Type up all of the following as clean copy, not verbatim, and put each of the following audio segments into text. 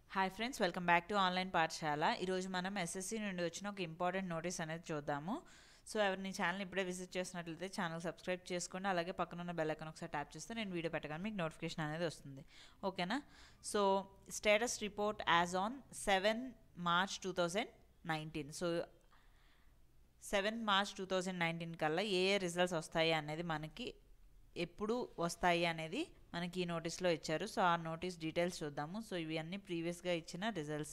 Hi friends, welcome back to online Pathashala. ఈరోజు మనం SSC నుండి వచ్చిన ఒక ఇంపార్టెంట్ నోటీస్ అనేది చూద్దాము. సో ఎవరిని ఛానల్ ఇప్పుడే విజిట్ చేసినట్లయితే ఛానల్ సబ్స్క్రైబ్ చేసుకోండి. అలాగే పక్కన ఉన్న బెల్ ఐకాన్ ఒకసారి ట్యాప్ చేస్తే నేను వీడియో పెట్టగానే మీకు నోటిఫికేషన్ అనేది వస్తుంది. ఓకేనా? So status report as on 7 March 2019. So 7 March 2019 కల్లా ఏ రిజల్ట్స్ వస్తాయి అనేది మనకి ఎప్పుడు వస్తాయి అనేది మనకి ఈ నోటీస్లో ఇచ్చారు. సో ఆ నోటీస్ డీటెయిల్స్ చూద్దాము. సో ఇవి అన్నీ ప్రీవియస్గా ఇచ్చిన రిజల్ట్స్.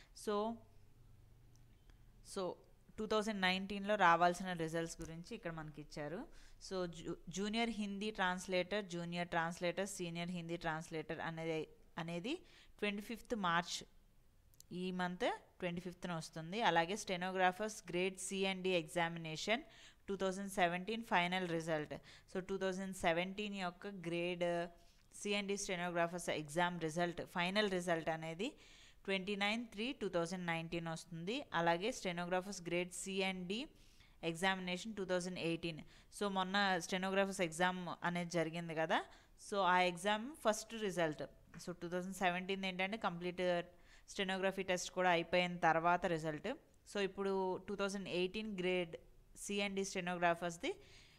సో 2019లో రావాల్సిన రిజల్ట్స్ గురించి ఇక్కడ మనకి ఇచ్చారు. So junior Hindi translator, junior translator, senior Hindi translator అనేది 25th March ఈ మంత్ 25th వస్తుంది. అలాగే stenographers grade C&D examination 2017 final result. So 2017 యొక్క grade C&D stenographers exam result final result అనేది 29/3/2019 వస్తుంది. అలాగే stenographers grade C&D examination 2018. So మొన్న స్టెనోగ్రాఫర్స్ ఎగ్జామ్ అనేది జరిగింది కదా. సో ఆ ఎగ్జామ్ ఫస్ట్ రిజల్ట్. సో 2017 ఏంటంటే కంప్లీట్ స్టెనోగ్రఫీ టెస్ట్ కూడా అయిపోయిన తర్వాత రిజల్ట్. సో ఇప్పుడు 2018 గ్రేడ్ C&D స్టెనోగ్రాఫర్స్ది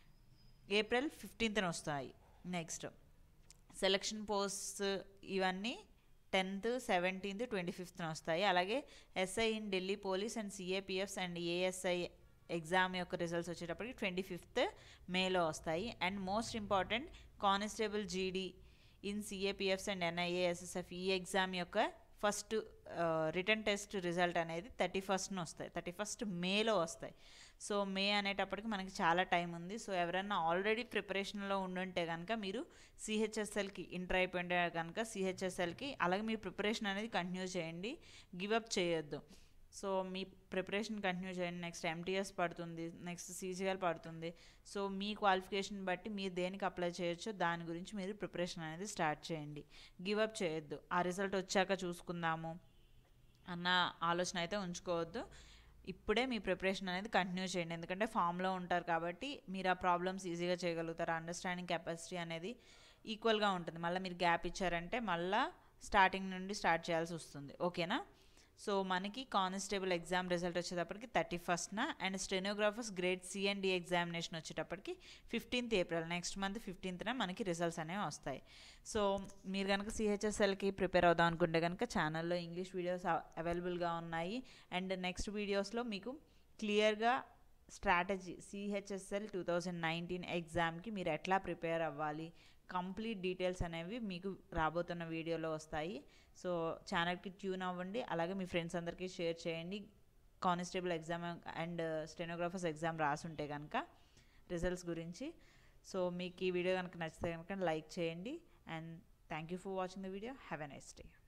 April 15th వస్తాయి. నెక్స్ట్ సెలక్షన్ పోస్ట్స్ ఇవన్నీ 10th, 17th, 25th వస్తాయి. అలాగే SI in Delhi police and CAPFs and ASI exam యొక్క రిజల్ట్స్ వచ్చేటప్పటికి 25th Mayలో వస్తాయి. And most important constable GD in CAPFs and NIA SSF ఈ ఎగ్జామ్ యొక్క ఫస్ట్ రిటర్న్ టెస్ట్ రిజల్ట్ అనేది 31st వస్తాయి. 31st Mayలో వస్తాయి. సో మే అనేటప్పటికి మనకి చాలా టైం ఉంది. సో ఎవరైనా ఆల్రెడీ ప్రిపరేషన్లో ఉండుంటే కనుక మీరు CHSLకి ఇంటర్ అయిపోయింటే కనుక CHSLకి అలాగే మీ ప్రిపరేషన్ అనేది కంటిన్యూ చేయండి, గివప్ చేయొద్దు. సో మీ ప్రిపరేషన్ కంటిన్యూ చేయండి. నెక్స్ట్ MTS పడుతుంది, నెక్స్ట్ CGL పడుతుంది. సో మీ క్వాలిఫికేషన్ బట్టి మీరు దేనికి అప్లై చేయొచ్చో దాని గురించి మీరు ప్రిపరేషన్ అనేది స్టార్ట్ చేయండి, గివప్ చేయొద్దు. ఆ రిజల్ట్ వచ్చాక చూసుకుందాము అన్న ఆలోచన అయితే ఉంచుకోవద్దు. ఇప్పుడే మీ ప్రిపరేషన్ అనేది కంటిన్యూ చేయండి. ఎందుకంటే ఫామ్లో ఉంటారు కాబట్టి మీరు ఆ ప్రాబ్లమ్స్ ఈజీగా చేయగలుగుతారు. అండర్స్టాండింగ్ కెపాసిటీ అనేది ఈక్వల్గా ఉంటుంది. మళ్ళీ మీరు గ్యాప్ ఇచ్చారంటే మళ్ళీ స్టార్టింగ్ నుండి స్టార్ట్ చేయాల్సి వస్తుంది. ఓకేనా? సో మనకి కానిస్టేబుల్ ఎగ్జామ్ రిజల్ట్ వచ్చేటప్పటికి 31st and stenographers grade C&D examination వచ్చేటప్పటికి 15th April next month 15th మనకి రిజల్ట్స్ అనేవి వస్తాయి. సో మీరు కనుక CHSLకి ప్రిపేర్ అవుదాం అనుకుంటే కనుక ఛానల్లో ఇంగ్లీష్ వీడియోస్ అవైలబుల్గా ఉన్నాయి. అండ్ నెక్స్ట్ వీడియోస్లో మీకు క్లియర్గా స్ట్రాటజీ CHSL 2019 ఎగ్జామ్కి మీరు ఎట్లా ప్రిపేర్ అవ్వాలి కంప్లీట్ డీటెయిల్స్ అనేవి మీకు రాబోతున్న వీడియోలో వస్తాయి. సో ఛానల్కి ట్యూన్ అవ్వండి. అలాగే మీ ఫ్రెండ్స్ అందరికీ షేర్ చేయండి. Constable exam and stenographers exam రాసుంటే కనుక రిజల్ట్స్ గురించి. సో మీకు ఈ వీడియో కనుక నచ్చితే కనుక లైక్ చేయండి. And thank you for watching the video. Have a nice day.